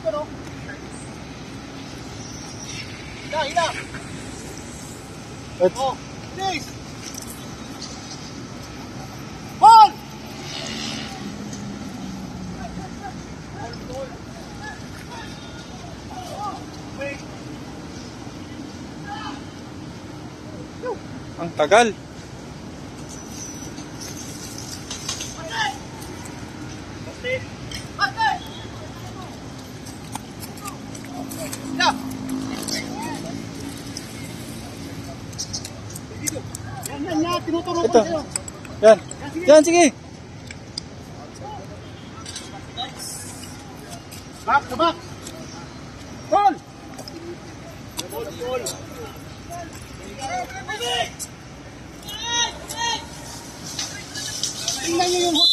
no? Hila. Oh, please. Ball! Ang tagal. Yan, tinuturo ko Ito. sa'yo. Yan. Yan, sige. Back to back. Ball! Ball. Tingnan nyo yung